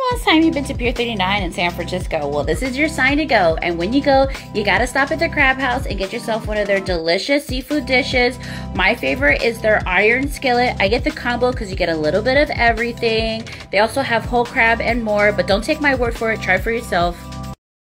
last time you've been to Pier 39 in San Francisco? Well, this is your sign to go. And when you go, you gotta stop at the Crab House and get yourself one of their delicious seafood dishes. My favorite is their iron skillet. I get the combo because you get a little bit of everything. They also have whole crab and more, but don't take my word for it, try for yourself.